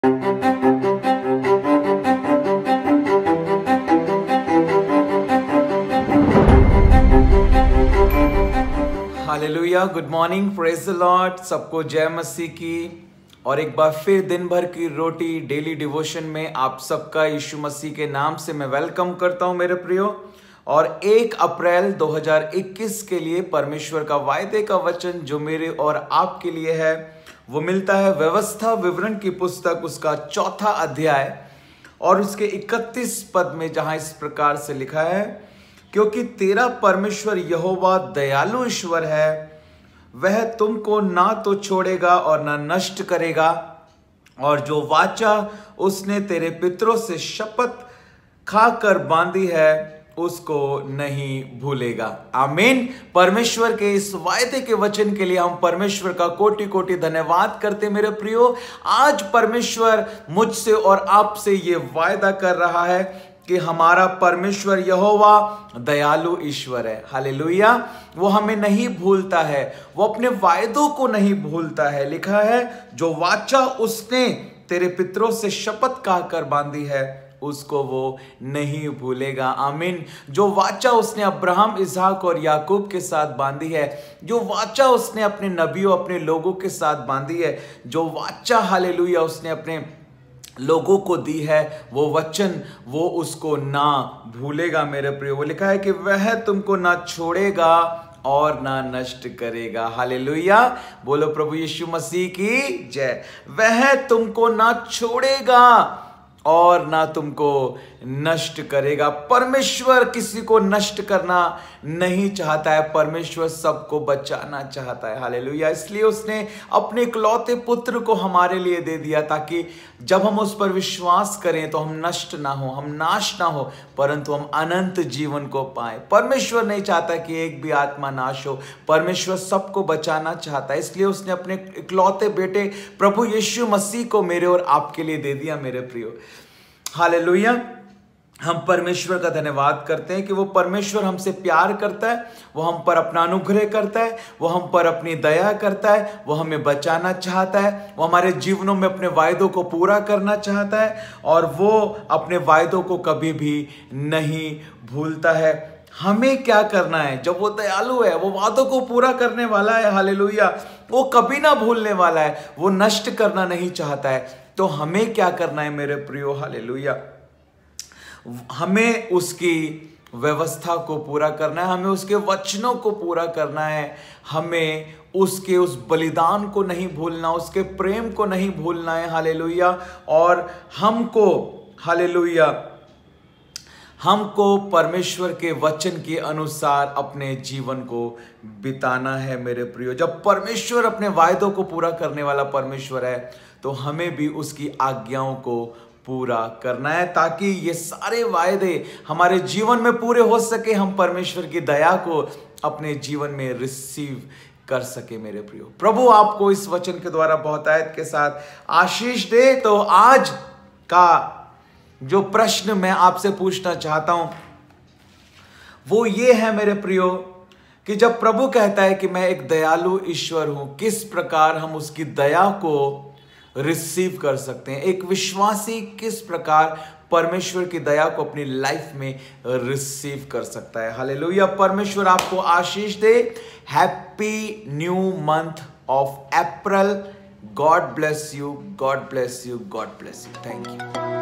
Hallelujah, good morning, praise the Lord. सबको जय मसीह की। और एक बार फिर दिन भर की रोटी डेली डिवोशन में आप सबका यीशु मसीह के नाम से मैं वेलकम करता हूं मेरे प्रियो। और 1 अप्रैल 2021 के लिए परमेश्वर का वायदे का वचन जो मेरे और आपके लिए है वो मिलता है व्यवस्था विवरण की पुस्तक, उसका 4था अध्याय और उसके 31 पद में, जहां इस प्रकार से लिखा है, क्योंकि तेरा परमेश्वर यहोवा दयालु ईश्वर है, वह तुमको ना तो छोड़ेगा और ना नष्ट करेगा, और जो वाचा उसने तेरे पितरों से शपथ खाकर बांधी है उसको नहीं भूलेगा। आमीन। परमेश्वर के इस वायदे के वचन के लिए हम परमेश्वर का कोटि कोटि धन्यवाद करते मेरे प्रियो। आज परमेश्वर मुझसे और आपसे ये वायदा कर रहा है कि हमारा परमेश्वर यहोवा दयालु ईश्वर है। हालेलुया। वो हमें नहीं भूलता है, वो अपने वायदों को नहीं भूलता है। लिखा है, जो वाचा उसने तेरे पितरों से शपथ खाकर बांधी है उसको वो नहीं भूलेगा। आमीन। जो वाचा उसने अब्राहम, इसहाक और याकूब के साथ बांधी है, जो वाचा उसने अपने नबियों, अपने लोगों के साथ बांधी है, जो वाचा हालेलुया उसने अपने लोगों को दी है, वो वचन वो उसको ना भूलेगा मेरे प्रियो। वो लिखा है कि वह तुमको ना छोड़ेगा और ना नष्ट करेगा। हालेलुया। बोलो प्रभु यीशु मसीह की जय। वह तुमको ना छोड़ेगा और ना तुमको नष्ट करेगा। परमेश्वर किसी को नष्ट करना नहीं चाहता है, परमेश्वर सबको बचाना चाहता है। हालेलुया। इसलिए उसने अपने इकलौते पुत्र को हमारे लिए दे दिया, ताकि जब हम उस पर विश्वास करें तो हम नष्ट ना हो, हम नाश ना हो, परंतु हम अनंत जीवन को पाए। परमेश्वर नहीं चाहता कि एक भी आत्मा नाश हो, परमेश्वर सबको बचाना चाहता है। इसलिए उसने अपने इकलौते बेटे प्रभु यीशु मसीह को मेरे और आपके लिए दे दिया मेरे प्रियो। हालेलुया। हम परमेश्वर का धन्यवाद करते हैं कि वो परमेश्वर हमसे प्यार करता है, वो हम पर अपना अनुग्रह करता है, वो हम पर अपनी दया करता है, वो हमें बचाना चाहता है, वो हमारे जीवनों में अपने वायदों को पूरा करना चाहता है, और वो अपने वायदों को कभी भी नहीं भूलता है। हमें क्या करना है? जब वो दयालु है, वो वादों को पूरा करने वाला है, हालेलुया, वो कभी ना भूलने वाला है, वो नष्ट करना नहीं चाहता है, तो हमें क्या करना है मेरे प्रियो? हालेलुया। हमें उसकी व्यवस्था को पूरा करना है, हमें उसके वचनों को पूरा करना है, हमें उसके उस बलिदान को नहीं भूलना, उसके प्रेम को नहीं भूलना है। हालेलुया। और हमको हालेलुया हमको परमेश्वर के वचन के अनुसार अपने जीवन को बिताना है मेरे प्रियो। जब परमेश्वर अपने वायदों को पूरा करने वाला परमेश्वर है, तो हमें भी उसकी आज्ञाओं को पूरा करना है, ताकि ये सारे वायदे हमारे जीवन में पूरे हो सके, हम परमेश्वर की दया को अपने जीवन में रिसीव कर सके मेरे प्रियो। प्रभु आपको इस वचन के द्वारा बहुतायत के साथ आशीष दे। तो आज का जो प्रश्न मैं आपसे पूछना चाहता हूं वो ये है मेरे प्रियो, कि जब प्रभु कहता है कि मैं एक दयालु ईश्वर हूं, किस प्रकार हम उसकी दया को रिसीव कर सकते हैं? एक विश्वासी किस प्रकार परमेश्वर की दया को अपनी लाइफ में रिसीव कर सकता है? हालेलुया। परमेश्वर आपको आशीष दे। Happy new month of April. God bless you, God bless you, God bless you. Thank you.